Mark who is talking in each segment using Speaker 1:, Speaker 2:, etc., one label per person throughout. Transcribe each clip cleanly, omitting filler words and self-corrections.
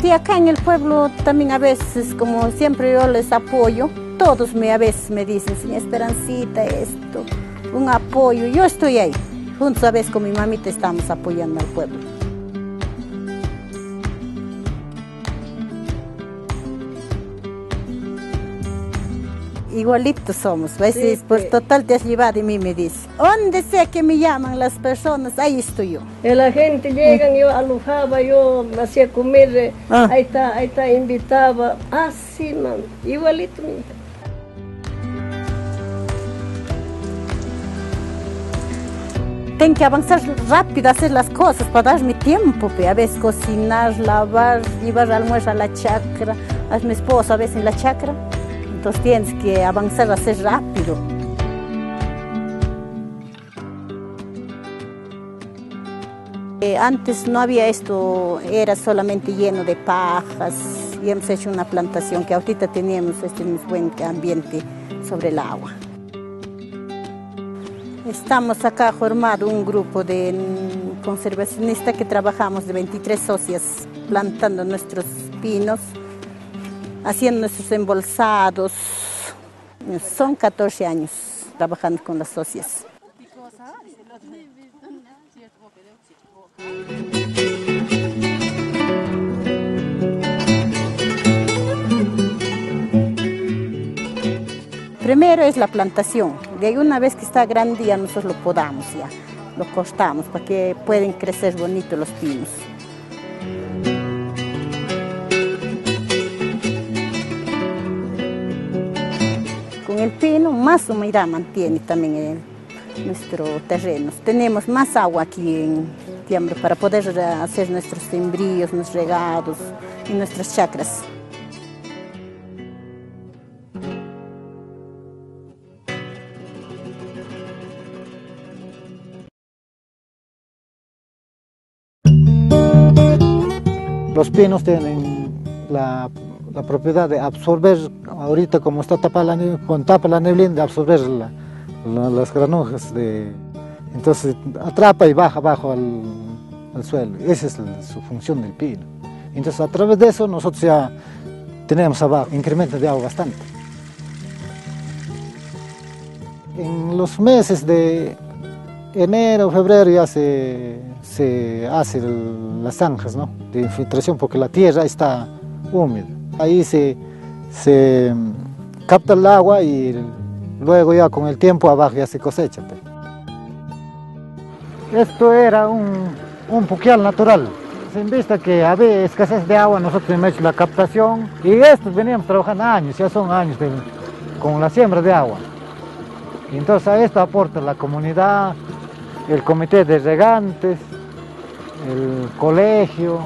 Speaker 1: Y acá en el pueblo también a veces, como siempre yo les apoyo, todos a veces me dicen, señora Esperancita, esto, un apoyo. Yo estoy ahí, juntos a veces con mi mamita estamos apoyando al pueblo. Igualitos somos, a veces por total te has llevado y mí me dice, donde sea que me llaman las personas, ahí estoy yo.
Speaker 2: Y la gente llega, yo alojaba, yo me hacía comer, ahí está, invitaba, así, mami, igualito.
Speaker 1: Tengo que avanzar rápido, hacer las cosas para darme tiempo, a veces cocinar, lavar, llevar almuerzo a la chacra, a mi esposo a veces en la chacra. Entonces tienes que avanzar, hacer rápido. Antes no había esto, era solamente lleno de pajas y hemos hecho una plantación que ahorita teníamos este buen ambiente sobre el agua. Estamos acá formado un grupo de conservacionistas que trabajamos de 23 socias plantando nuestros pinos, haciendo nuestros embolsados. Son 14 años trabajando con las socias. Primero es la plantación. De ahí una vez que está grande ya nosotros lo podamos, ya lo cortamos para que puedan crecer bonito los pinos. Con el pino más humedad mantiene también nuestro terreno. Tenemos más agua aquí en Tiambre para poder hacer nuestros sembríos, nuestros regados y nuestras chacras.
Speaker 3: Los pinos tienen la propiedad de absorber, ahorita como está tapada con tapa la neblina, de absorber las granujas, entonces atrapa y baja abajo al suelo. Esa es su función del pino. Entonces a través de eso nosotros ya tenemos abajo incremento de agua bastante. En los meses de enero, febrero ya se hacen las zanjas, ¿no?, de infiltración, porque la tierra está húmeda. Ahí se capta el agua y luego ya con el tiempo abajo ya se cosecha. Esto era un puquial natural. En vista que había escasez de agua, nosotros hemos hecho la captación y esto veníamos trabajando años, ya son años con la siembra de agua. Y entonces a esto aporta la comunidad, el comité de regantes, el colegio,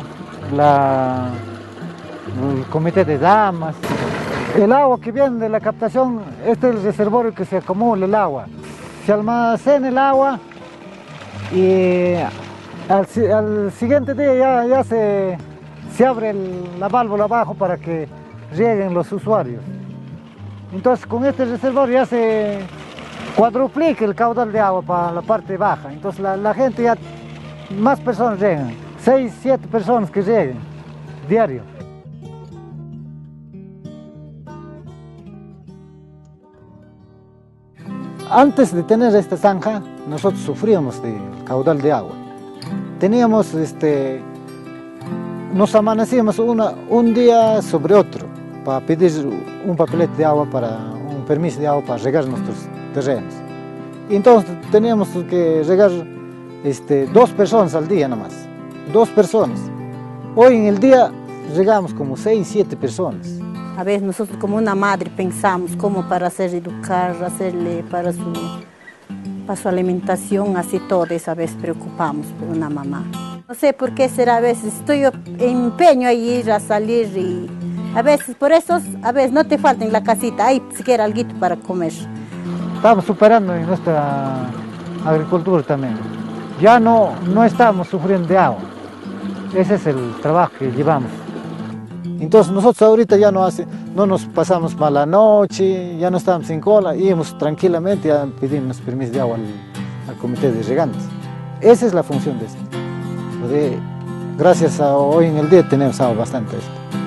Speaker 3: el comité de damas. El agua que viene de la captación, este es el reservorio que se acumula el agua. Se almacena el agua y al siguiente día ya se abre la válvula abajo para que rieguen los usuarios. Entonces con este reservorio ya se cuadruplica el caudal de agua para la parte baja. Entonces la gente ya, más personas riegan, 6, 7 personas que rieguen diario. Antes de tener esta zanja, nosotros sufríamos del caudal de agua. Teníamos, nos amanecíamos un día sobre otro para pedir un papelete de agua, un permiso de agua para regar nuestros terrenos. Y entonces teníamos que regar 2 personas al día nomás, 2 personas. Hoy en el día regamos como 6, 7 personas.
Speaker 1: A veces nosotros como una madre pensamos cómo para hacer educar, hacerle para su alimentación, así todo eso a veces preocupamos por una mamá. No sé por qué será, a veces estoy empeño a ir a salir y a veces por eso a veces no te falta en la casita, hay siquiera algo para comer.
Speaker 3: Estamos superando en nuestra agricultura también. Ya no estamos sufriendo de agua. Ese es el trabajo que llevamos. Entonces nosotros ahorita ya no nos pasamos mala noche, ya no estamos sin cola, íbamos tranquilamente a pedirnos permiso de agua al comité de regantes. Esa es la función de esto, de Gracias a hoy en el día tenemos agua bastante.